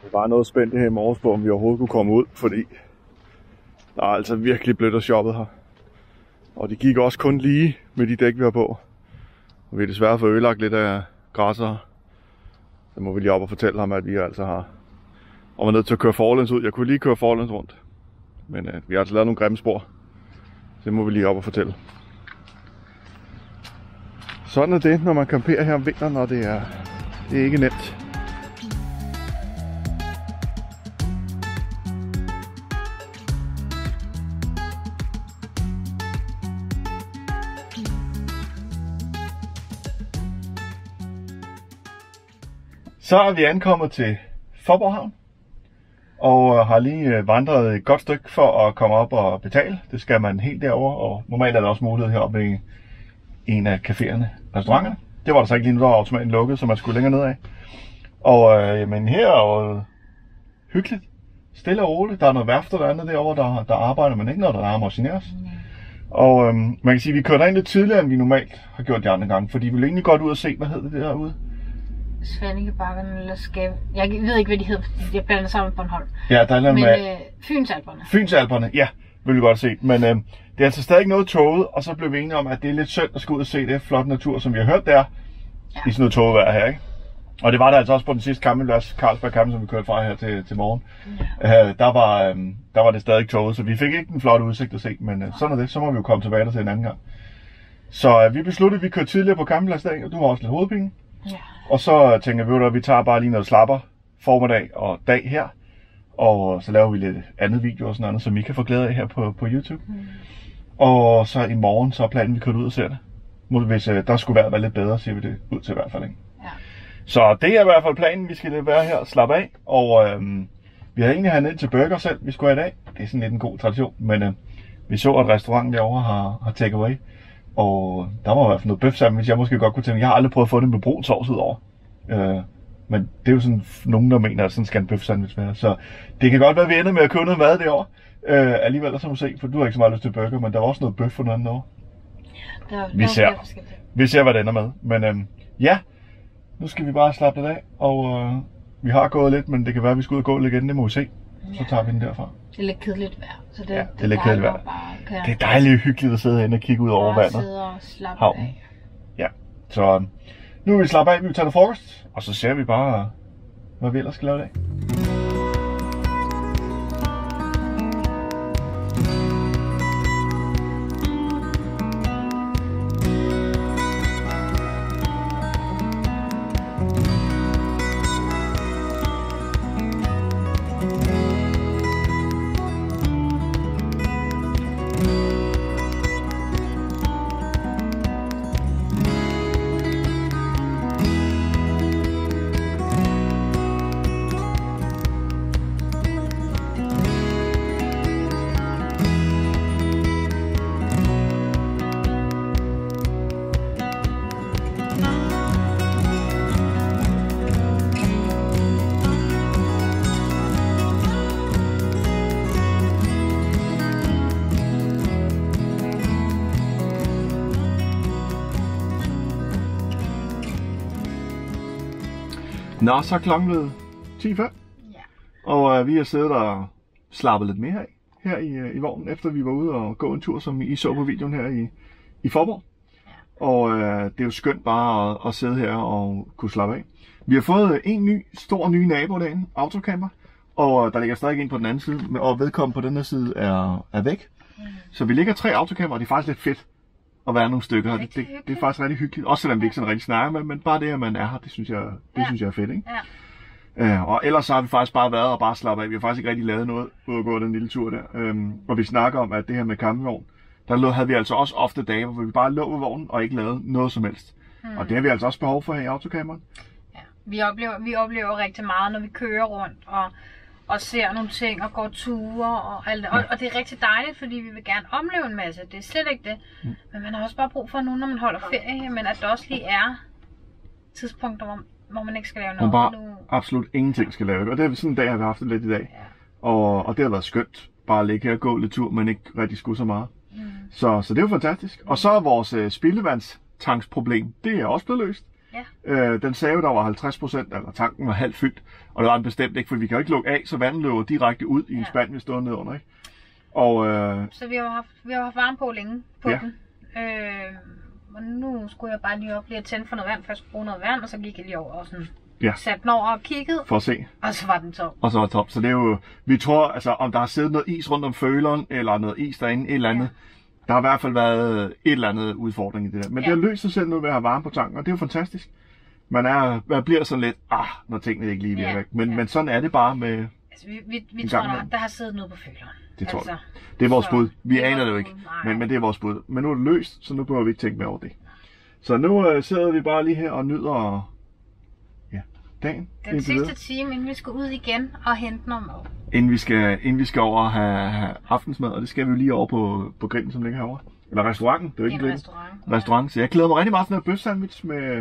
Jeg var noget spændt her i morges på, om vi overhovedet kunne komme ud, fordi der er altså virkelig blødt og shoppet her. Og det gik også kun lige med de dæk, vi har på. Og vi har desværre fået ødelagt lidt af græsser. Så må vi lige op og fortælle ham, at vi altså har og var nødt til at køre forlæns ud. Jeg kunne lige køre forlæns rundt. Men vi har altså lavet nogle grimme spor. Så det må vi lige op og fortælle. Sådan er det, når man camperer her om vinteren, og det er ikke nemt. Så er vi ankommet til Faaborg Havn, og har lige vandret et godt stykke for at komme op og betale. Det skal man helt derover, og normalt er der også mulighed heroppe i en af caféerne, restauranterne. Det var der så ikke lige nu, der var automaten lukket, så man skulle længere nedad. Og men her er jo hyggeligt, stille og roligt. Der er noget værfter der andet derovre, der arbejder, men ikke noget, der er motioneres. Og man kan sige, at vi kørte ind lidt tidligere, end vi normalt har gjort de andre gange, fordi vi ville egentlig godt ud og se, hvad hedder det derude? Svanningebakkerne eller Skæv. Jeg ved ikke, hvad de hedder, fordi jeg blander sammen på Bornholm. Ja, der er noget med Fynsalperne. Fynsalperne, ja, vil vi godt se. Men det er altså stadig noget toget, og så blev vi enige om, at det er lidt synd at skulle ud og se det flotte natur, som vi har hørt der i sådan noget togevejr her, ikke? Og det var der altså også på den sidste campingplads, Carlsberg Camping, som vi kørte fra her til morgen. Ja. Der var det stadig toget, så vi fik ikke den flotte udsigt at se, men sådan er det. Så må vi jo komme tilbage der til en anden gang. Så vi besluttede, at vi kørte tidligere på campingpladsdagen, og du har også lidt hovedpine. Ja. Og så tænker vi, at vi tager bare lige noget slapper formiddag og dag her. Og så laver vi lidt andet video og sådan noget, som I kan få glæde af her på YouTube. Og så i morgen, så er planen, vi kører ud og ser det. Hvis der skulle være lidt bedre, siger vi det ud til i hvert fald, ikke? Ja. Så det er i hvert fald planen, vi skal være her og slappe af. Og vi havde egentlig ned til burger selv, vi skulle have i dag. Det er sådan lidt en god tradition, men vi så, at restauranten derovre har takeaway. Og der var i hvert fald noget bøf sandwich, jeg måske godt kunne tænke. Jeg har aldrig prøvet at få det med brun sovs ud over. Men det er jo sådan nogen, der mener, at sådan skal en bøf sandwich være. Så det kan godt være, at vi ender med at købe noget mad derovre. Alligevel, så må se, for du har ikke så meget lyst til burger, men der var også noget bøf for noget andet derovre. Vi ser, hvad det ender med. Men ja, nu skal vi bare slappe det af. Og vi har gået lidt, men det kan være, at vi skal ud og gå lidt igen. Det må vi se. Så tager vi den derfra. Det er lidt kedeligt vejr. Så det er lidt kedeligt vejr. Det er dejligt hyggeligt at sidde herinde og kigge ud over vandet. Sidde og slappe af. Ja, så nu vil vi slappe af, vi vil tage noget frokost, og så ser vi bare, hvad vi ellers skal lave i dag. Nå, så er klokken blevet 10:05. Ja. Og vi har siddet og slappet lidt mere af her i vognen, efter vi var ude og gå en tur, som I så på videoen her i Faaborg. Ja. Og det er jo skønt bare at sidde her og kunne slappe af. Vi har fået en stor ny nabo derinde, autocamper, og der ligger stadig en på den anden side, og vedkommende på den her side er væk. Så vi ligger 3 autocamper, og det er faktisk lidt fedt at være nogle stykker her. Det er faktisk rigtig hyggeligt. Også selvom vi ikke sådan rigtig snakker med, men bare det, at man er her, det synes jeg er fedt, ikke? Ja. Og ellers så har vi faktisk bare været og bare slappet af. Vi har faktisk ikke rigtig lavet noget ud at gå den lille tur der. Og vi snakker om, at det her med campingvogn, der havde vi altså også ofte dage, hvor vi bare lå ved vognen og ikke lavede noget som helst. Og det har vi altså også behov for her i autocamperen. Ja. Vi oplever rigtig meget, når vi kører rundt og ser nogle ting og går ture og alt det. Og det er rigtig dejligt, fordi vi vil gerne opleve en masse. Det er slet ikke det. Men man har også bare brug for nogen, når man holder ferie, men at der også lige er tidspunkter, hvor man ikke skal lave noget. Hvor bare absolut ingenting skal lave. Og det er sådan en dag, har vi haft det lidt i dag. Ja. Og det har været skønt. Bare at ligge her og gå lidt tur, men ikke rigtig skulle så meget. Så det er jo fantastisk. Og så er vores spildevandstanksproblem, det er også blevet løst. Ja. Den sagde, der var 50%, eller tanken var halvt fyldt, og det var den bestemt ikke, for vi kan jo ikke lukke af, så vandet løber direkte ud i en spand, vi står nedenunder, ikke? Og, så vi har haft varme på længe på den. Og nu skulle jeg bare lige op lige at tænde for noget vand, for jeg skulle bruge noget vand, og så gik jeg lige over og sådan satte den over og kiggede. For at se. Og så var den tom. Og så var det tom. Så det er jo, vi tror, altså om der har siddet noget is rundt om føleren, eller noget is derinde, et eller andet. Der har i hvert fald været et eller andet udfordring i det der. Men det har løst sig selv nu ved at have varme på tanken, og det er jo fantastisk. Man bliver sådan lidt, når tingene ikke lige virker væk. Men sådan er det bare med... Altså, vi tror, der har siddet noget på føleren. Det tror jeg. Det er vores bud. Vi aner det jo ikke, men det er vores bud. Men nu er det løst, så nu behøver vi ikke tænke mere over det. Så nu sidder vi bare lige her og nyder dagen. Den sidste time, inden vi skal ud igen og hente noget mad. Inden vi skal over og have aftensmad, og det skal vi jo lige over på grillen, som ligger herovre. Eller restauranten, det er jo ikke en restaurant. Så jeg glæder mig rigtig meget til noget bøf sandwich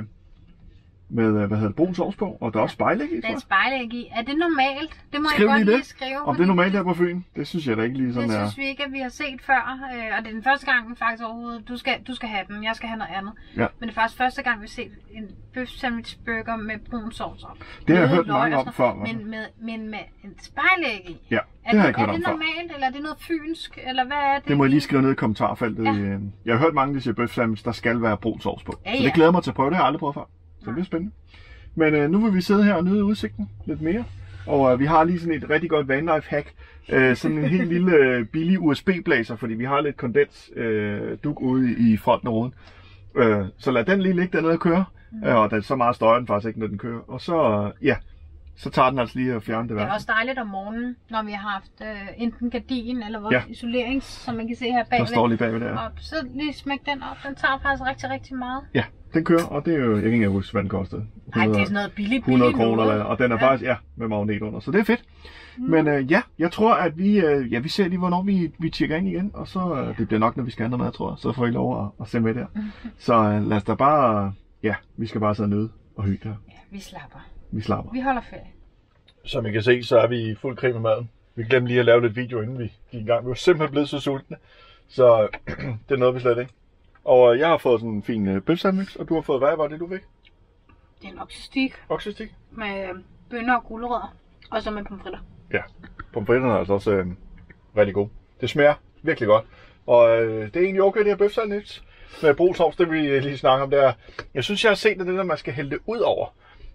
med hvad hedder det, brun sovs på, og der er også spejlæg i, tror jeg. Der er spejlæg i. Er det normalt? Det må Skriv jeg godt lige lige skrive. Om det er normalt her på Fyn? Det synes jeg da ikke lige sådan det er. Det synes vi ikke, at vi har set før. Og det er den første gang, vi faktisk overhovedet... Du skal have den, jeg skal have noget andet. Ja. Men det er faktisk første gang, vi har set en bøf sandwich burger med brun sovs op. Det har jeg hørt mange om før. Men med en spejlæg i. Ja, det har jeg ikke hørt om før. Er det normalt, eller er det noget fynsk, eller hvad er det? Det må jeg lige skrive ned i kommentarfeltet. Ja. Jeg har hørt mange, der siger bøf sandwich, der skal være brun sovs på. Så det glæder mig til at prøve. Det har jeg aldrig prøvet før. Så det bliver spændende. Men nu vil vi sidde her og nyde udsigten lidt mere. Og vi har lige sådan et rigtig godt vanlife hack. Sådan en helt lille billig USB-blæser, fordi vi har lidt kondens duk ude i fronten af ruden. Så lad den lige ligge dernede og køre. Og der er så meget støjer den faktisk ikke, når den kører. Og så, så tager den altså lige og fjerner det værd. Det er også dejligt om morgenen, når vi har haft enten gardin eller vores isolerings, som man kan se her bagved. Der står lige bagved der. Og så lige smæk den op. Den tager faktisk rigtig, rigtig meget. Ja, den kører, og det er jo, jeg kan ikke huske, hvad den kostede. Nej, det er sådan noget billigt 100 kroner, og den er faktisk, med magnet under, så det er fedt. Men jeg tror, at vi ser lige, hvornår vi tjekker ind igen, og så, det bliver nok, når vi skal have noget mad, tror jeg, så får I lov at se med der. Så lad os da bare, vi skal bare sidde og nyde og hygge der. Ja, vi slapper. Vi holder ferie. Som I kan se, så er vi i fuld krig med maden. Vi glemte lige at lave lidt video, inden vi gik i gang. Vi var simpelthen blevet så sultne, så det nåede vi slet ikke. Og jeg har fået sådan en fin bøf sandwich, og du har fået, hvad var det, du fik? Det er en oksestik. Oksestik? Med bønner og gulerødder, og så med pomfritter. Ja, pomfritterne er altså også rigtig gode. Det smager virkelig godt. Og det er egentlig okay, det her bøf sandwich med brun sovs, det vi lige snakke om der. Jeg synes, jeg har set det, der man skal hælde det ud over.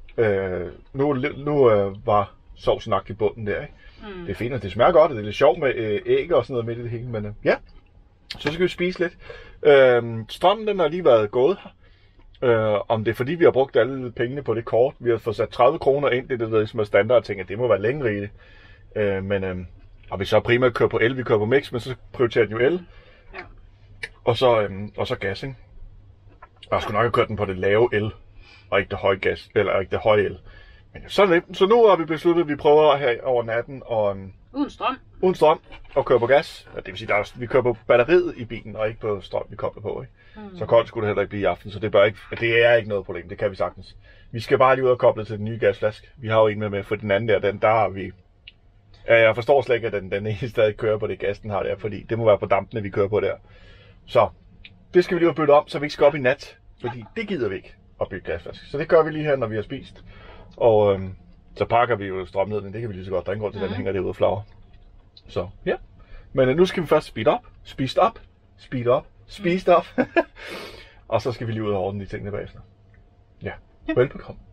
Nu var sovsen lagt i bunden der, ikke? Det er fint, og det smager godt, og det er lidt sjovt med æg og sådan noget midt i det hele, men så skal vi spise lidt. Strømmen, den har lige været gået her. Om det er fordi, vi har brugt alle pengene på det kort. Vi har fået sat 30 kroner ind, det er det, som er standard, ting, at det må være længe i det. Og vi så primært kører på el, vi kører på mix, men så prioriterer den jo el. Ja. Og så gas, ikke? Og jeg skulle nok have kørt den på det lave el, og ikke det høje gas, eller ikke det høje el. Men så nu har vi besluttet, at vi prøver her over natten og uden strøm og køre på gas. Det vil sige, at vi kører på batteriet i bilen og ikke på strøm, vi kobler på, ikke? Så koldt skulle det heller ikke blive i aften, så det er ikke noget problem. Det kan vi sagtens. Vi skal bare lige ud og koble til den nye gasflaske. Vi har jo en med, for den anden der har vi. Jeg forstår slet ikke, at den ene stadig kører på det gas, den har der, fordi det må være på dampene, vi kører på der. Så det skal vi lige have byttet om, så vi ikke skal op i nat, fordi det gider vi ikke at bygge gasflaske. Så det gør vi lige her, når vi har spist. Og så pakker vi jo strømledningen, det kan vi lige så godt. Der er ingen grund til, at den hænger derude og flagrer. Så ja. Men nu skal vi først speed up. Og så skal vi lige ud og ordne de tingene bagefter. Ja, velbekomme.